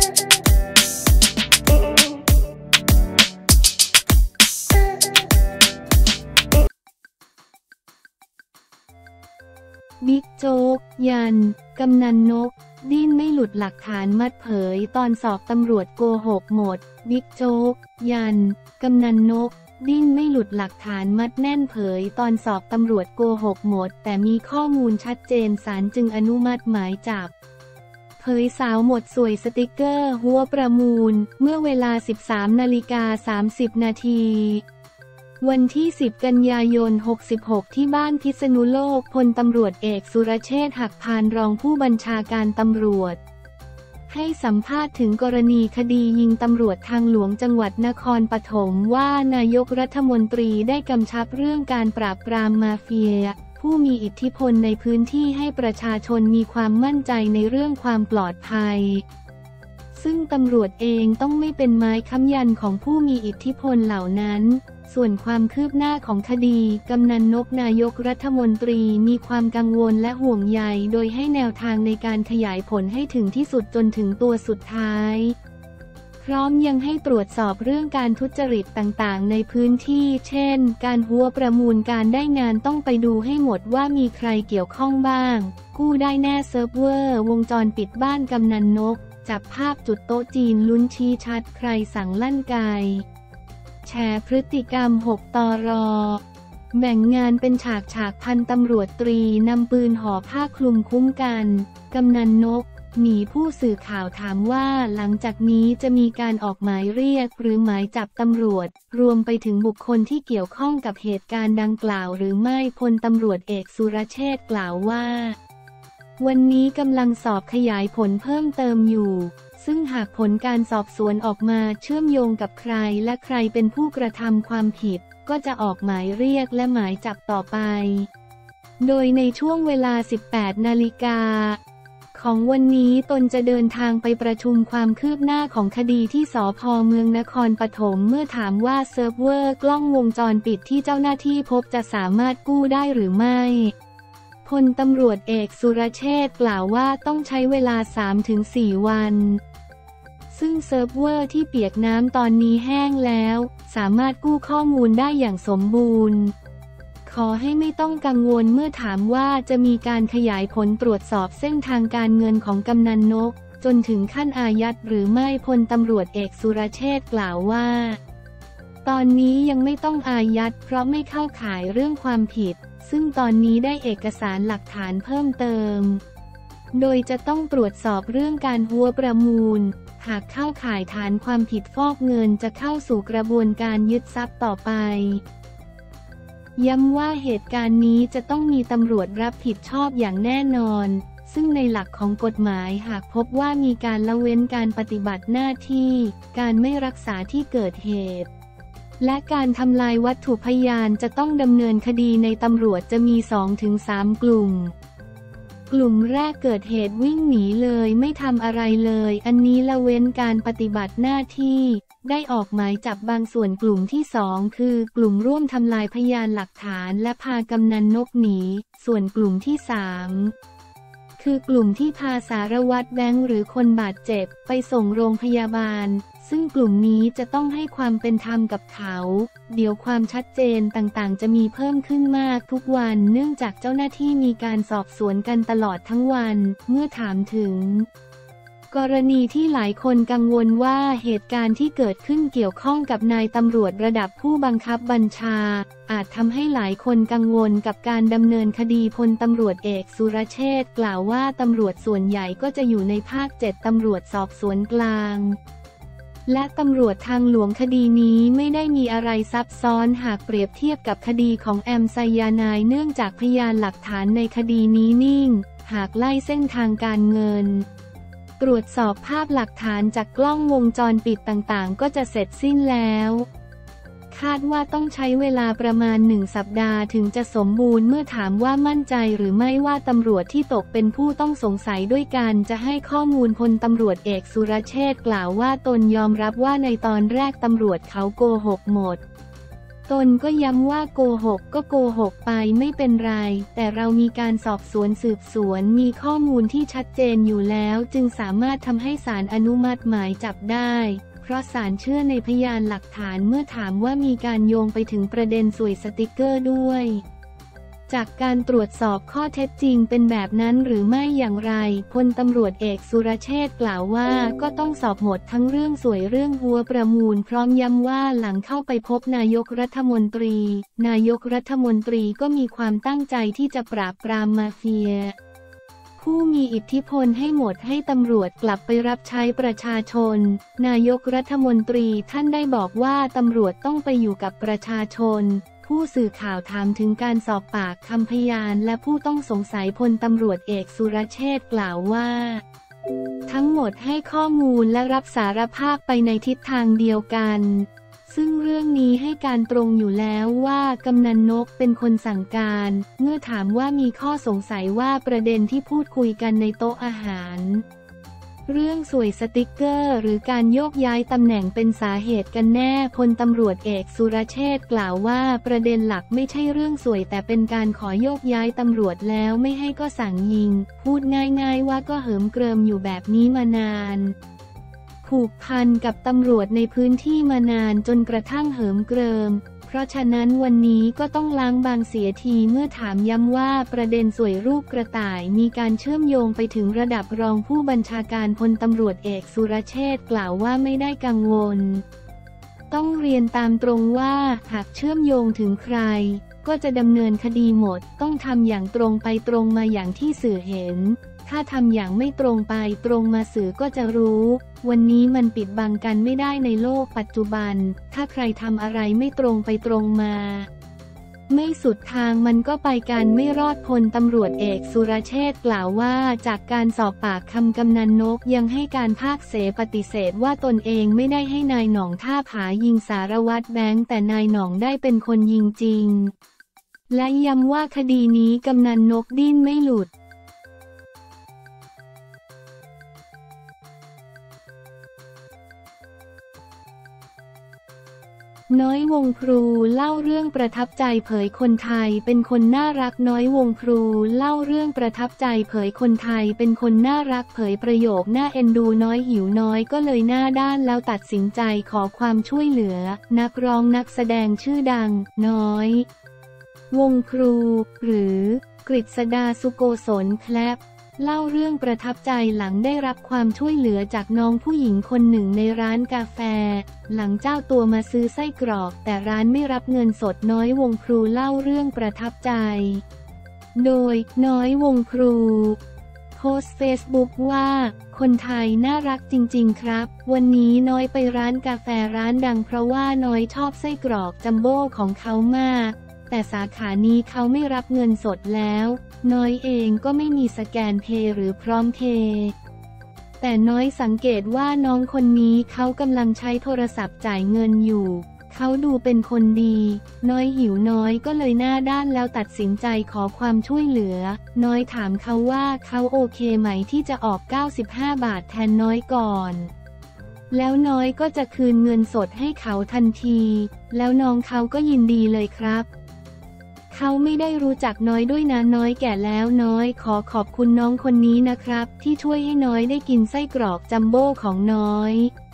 บิ๊กโจ๊กยันกำนันนกดิ้นไม่หลุดหลักฐานมัดเผยตอนสอบตำรวจโกหกหมดบิ๊กโจ๊กยันกำนันนกดิ้นไม่หลุดหลักฐานมัดแน่นเผยตอนสอบตำรวจโกหกหมดแต่มีข้อมูลชัดเจนศาลจึงอนุมัติหมายจับเผยสาวหมดสวยสติกเกอร์หัวประมูลเมื่อเวลา 13:30 นาทีวันที่ 10 กันยายน 66ที่บ้านพิษณุโลกพลตำรวจเอกสุรเชษฐ์หักพานรองผู้บัญชาการตำรวจให้สัมภาษณ์ถึงกรณีคดียิงตำรวจทางหลวงจังหวัดนครปฐมว่านายกรัฐมนตรีได้กำชับเรื่องการปราบปรามมาเฟียผู้มีอิทธิพลในพื้นที่ให้ประชาชนมีความมั่นใจในเรื่องความปลอดภัยซึ่งตำรวจเองต้องไม่เป็นไม้ค้ำยันของผู้มีอิทธิพลเหล่านั้นส่วนความคืบหน้าของคดีกำนันนกนายกรัฐมนตรีมีความกังวลและห่วงใยโดยให้แนวทางในการขยายผลให้ถึงที่สุดจนถึงตัวสุดท้ายพร้อมยังให้ตรวจสอบเรื่องการทุจริตต่างๆในพื้นที่เช่นการหัวประมูลการได้งานต้องไปดูให้หมดว่ามีใครเกี่ยวข้องบ้างกู้ได้แน่เซิร์ฟเวอร์วงจรปิดบ้านกำนันนกจับภาพจุดโต๊ะจีนลุ้นชี้ชัดใครสั่งลั่นไกแฉพฤติกรรม6 ตร.แบ่งงานเป็นฉากพันตำรวจตรีนำปืนห่อผ้าคลุมคุ้มกันกำนันนกหนีผู้สื่อข่าวถามว่าหลังจากนี้จะมีการออกหมายเรียกหรือหมายจับตำรวจรวมไปถึงบุคคลที่เกี่ยวข้องกับเหตุการณ์ดังกล่าวหรือไม่พลตำรวจเอกสุรเชษฐ์กล่าวว่าวันนี้กำลังสอบขยายผลเพิ่มเติมอยู่ซึ่งหากผลการสอบสวนออกมาเชื่อมโยงกับใครและใครเป็นผู้กระทำความผิดก็จะออกหมายเรียกและหมายจับต่อไปโดยในช่วงเวลา 18 นาฬิกาของวันนี้ตนจะเดินทางไปประชุมความคืบหน้าของคดีที่สภ.เมืองนครปฐมเมื่อถามว่าเซิร์ฟเวอร์กล้องวงจรปิดที่เจ้าหน้าที่พบจะสามารถกู้ได้หรือไม่พลตำรวจเอกสุรเชษฐ์กล่าวว่าต้องใช้เวลา 3-4 วันซึ่งเซิร์ฟเวอร์ที่เปียกน้ำตอนนี้แห้งแล้วสามารถกู้ข้อมูลได้อย่างสมบูรณ์ขอให้ไม่ต้องกังวลเมื่อถามว่าจะมีการขยายผลตรวจสอบเส้นทางการเงินของกำนันนกจนถึงขั้นอายัดหรือไม่พลตำรวจเอกสุรเชษฐ์กล่าวว่าตอนนี้ยังไม่ต้องอายัดเพราะไม่เข้าข่ายเรื่องความผิดซึ่งตอนนี้ได้เอกสารหลักฐานเพิ่มเติมโดยจะต้องตรวจสอบเรื่องการหัวประมูลหากเข้าข่ายฐานความผิดฟอกเงินจะเข้าสู่กระบวนการยึดทรัพย์ต่อไปย้ำว่าเหตุการณ์นี้จะต้องมีตำรวจรับผิดชอบอย่างแน่นอนซึ่งในหลักของกฎหมายหากพบว่ามีการละเว้นการปฏิบัติหน้าที่การไม่รักษาที่เกิดเหตุและการทำลายวัตถุพยานจะต้องดำเนินคดีในตำรวจจะมี 2-3 กลุ่มแรกเกิดเหตุวิ่งหนีเลยไม่ทำอะไรเลยอันนี้ละเว้นการปฏิบัติหน้าที่ได้ออกหมายจับบางส่วนกลุ่มที่2คือกลุ่มร่วมทำลายพยานหลักฐานและพากำนันนกหนีส่วนกลุ่มที่3คือกลุ่มที่พาสารวัตรแบงค์หรือคนบาดเจ็บไปส่งโรงพยาบาลซึ่งกลุ่มนี้จะต้องให้ความเป็นธรรมกับเขาเดี๋ยวความชัดเจนต่างๆจะมีเพิ่มขึ้นมากทุกวันเนื่องจากเจ้าหน้าที่มีการสอบสวนกันตลอดทั้งวันเมื่อถามถึงกรณีที่หลายคนกังวลว่าเหตุการณ์ที่เกิดขึ้นเกี่ยวข้องกับนายตำรวจระดับผู้บังคับบัญชาอาจทำให้หลายคนกังวลกับการดำเนินคดีพลตำรวจเอกสุรเชษฐ์กล่าวว่าตำรวจส่วนใหญ่ก็จะอยู่ในภาค 7ตำรวจสอบสวนกลางและตำรวจทางหลวงคดีนี้ไม่ได้มีอะไรซับซ้อนหากเปรียบเทียบกับคดีของแอมไซยาไนด์เนื่องจากพยานหลักฐานในคดีนี้นิ่งหากไล่เส้นทางการเงินตรวจสอบภาพหลักฐานจากกล้องวงจรปิดต่างๆก็จะเสร็จสิ้นแล้วคาดว่าต้องใช้เวลาประมาณ1 สัปดาห์ถึงจะสมบูรณ์เมื่อถามว่ามั่นใจหรือไม่ว่าตำรวจที่ตกเป็นผู้ต้องสงสัยด้วยกันจะให้ข้อมูลพลตำรวจเอกสุรเชษฐ์กล่าวว่าตนยอมรับว่าในตอนแรกตำรวจเขาโกหกหมดตนก็ย้ำว่าโกหกก็โกหกไปไม่เป็นไรแต่เรามีการสอบสวนสืบสวนมีข้อมูลที่ชัดเจนอยู่แล้วจึงสามารถทำให้ศาลอนุมัติหมายจับได้เพราะศาลเชื่อในพยานหลักฐานเมื่อถามว่ามีการโยงไปถึงประเด็นสวยสติกเกอร์ด้วยจากการตรวจสอบข้อเท็จจริงเป็นแบบนั้นหรือไม่อย่างไรพลตำรวจเอกสุรเชษฐ์กล่าวว่าก็ต้องสอบหมดทั้งเรื่องสวยเรื่องหัวประมูลพร้อมย้ำว่าหลังเข้าไปพบนายกรัฐมนตรีนายกรัฐมนตรีก็มีความตั้งใจที่จะปราบปรามมาเฟียผู้มีอิทธิพลให้หมดให้ตำรวจกลับไปรับใช้ประชาชนนายกรัฐมนตรีท่านได้บอกว่าตำรวจต้องไปอยู่กับประชาชนผู้สื่อข่าวถามถึงการสอบปากคำพยานและผู้ต้องสงสัยพลตำรวจเอกสุรเชษฐ์กล่าวว่าทั้งหมดให้ข้อมูลและรับสารภาพไปในทิศทางเดียวกันซึ่งเรื่องนี้ให้การตรงอยู่แล้วว่ากำนันนกเป็นคนสั่งการเมื่อถามว่ามีข้อสงสัยว่าประเด็นที่พูดคุยกันในโต๊ะอาหารเรื่องสวยสติกเกอร์หรือการโยกย้ายตำแหน่งเป็นสาเหตุกันแน่พลตำรวจเอกสุรเชษฐ์กล่าวว่าประเด็นหลักไม่ใช่เรื่องสวยแต่เป็นการขอโยกย้ายตำรวจแล้วไม่ให้ก็สั่งยิงพูดง่ายๆว่าก็เหิมเกริมอยู่แบบนี้มานานผูกพันกับตำรวจในพื้นที่มานานจนกระทั่งเหิมเกริมเพราะฉะนั้นวันนี้ก็ต้องล้างบางเสียทีเมื่อถามย้ำว่าประเด็นสวยรูปกระต่ายมีการเชื่อมโยงไปถึงระดับรองผู้บัญชาการพลตำรวจเอกสุรเชษฐ์กล่าวว่าไม่ได้กังวลต้องเรียนตามตรงว่าหากเชื่อมโยงถึงใครก็จะดำเนินคดีหมดต้องทำอย่างตรงไปตรงมาอย่างที่สื่อเห็นถ้าทำอย่างไม่ตรงไปตรงมาสื่อก็จะรู้วันนี้มันปิดบังกันไม่ได้ในโลกปัจจุบันถ้าใครทำอะไรไม่ตรงไปตรงมาไม่สุดทางมันก็ไปกันไม่รอดพลตำรวจเอกสุรเชษฐ์กล่าวว่าจากการสอบปากคำกำนันนกยังให้การภาคเศษปฏิเสธว่าตนเองไม่ได้ให้นายหน่องท่าผายิงสารวัตรแบงค์แต่นายหน่องได้เป็นคนยิงจริงและย้ำว่าคดีนี้กำนันนกดิ้นไม่หลุดน้อยวงครูเล่าเรื่องประทับใจเผยคนไทยเป็นคนน่ารักน้อยวงครูเล่าเรื่องประทับใจเผยคนไทยเป็นคนน่ารักเผยประโยคน่าเอ็นดูน้อยหิวน้อยก็เลยหน้าด้านแล้วตัดสินใจขอความช่วยเหลือนักร้องนักแสดงชื่อดังน้อยวงครูหรือกฤษดาสุโกศลแคลปเล่าเรื่องประทับใจหลังได้รับความช่วยเหลือจากน้องผู้หญิงคนหนึ่งในร้านกาแฟหลังเจ้าตัวมาซื้อไส้กรอกแต่ร้านไม่รับเงินสดน้อยวงครูเล่าเรื่องประทับใจโดยน้อยวงครูโพสต์เฟซบุ๊กว่าคนไทยน่ารักจริงๆครับวันนี้น้อยไปร้านกาแฟร้านดังเพราะว่าน้อยชอบไส้กรอกจัมโบ้ของเขามากแต่สาขานี้เขาไม่รับเงินสดแล้วน้อยเองก็ไม่มีสแกนเพย์หรือพร้อมเพย์แต่น้อยสังเกตว่าน้องคนนี้เขากำลังใช้โทรศัพท์จ่ายเงินอยู่เขาดูเป็นคนดีน้อยหิวน้อยก็เลยหน้าด้านแล้วตัดสินใจขอความช่วยเหลือน้อยถามเขาว่าเขาโอเคไหมที่จะออก95 บาทแทนน้อยก่อนแล้วน้อยก็จะคืนเงินสดให้เขาทันทีแล้วน้องเขาก็ยินดีเลยครับเขาไม่ได้รู้จักน้อยด้วยนะน้อยแก่แล้วน้อยขอบคุณน้องคนนี้นะครับที่ช่วยให้น้อยได้กินไส้กรอกจัมโบ้ของน้อย